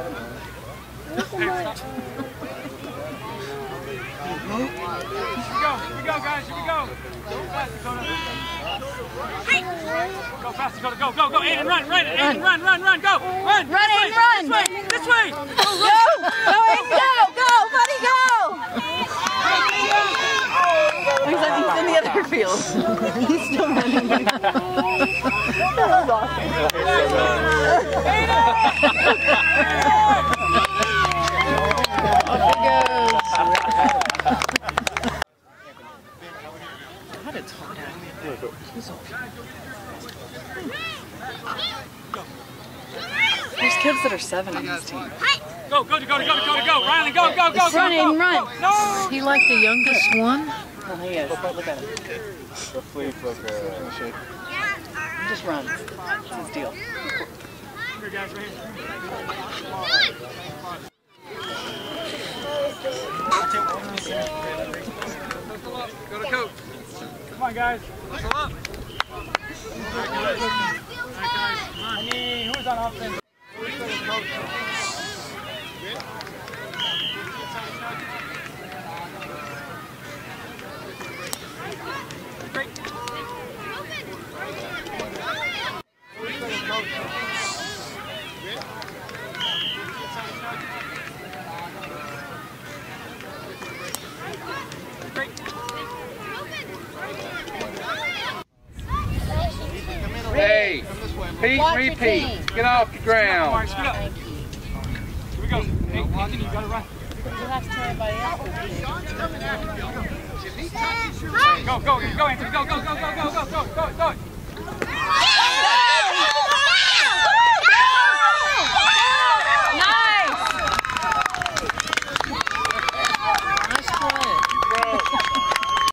Here we go, guys, here we go. Go fast, go, Aidan, run, Aidan, run, go, run, Run. This way. Go, Aidan, go, buddy, go. He's in the other field. He's still running. That was awesome. Up he goes. God, it's hot out. There's kids that are 7 on this team. Go, Riley, go. Run. No! Is he like the youngest one? Oh, he is. Look at him. He just runs. That's his deal. Here, guys, right here. Go to coach. Come on, guys. Come on. Who's on offense? Hey, Pete, repeat. Get off the ground. All right, scoot up. Here we go. Hey, Aidan, you gotta run. You'll have to tell everybody else. Go, Anthony. Go.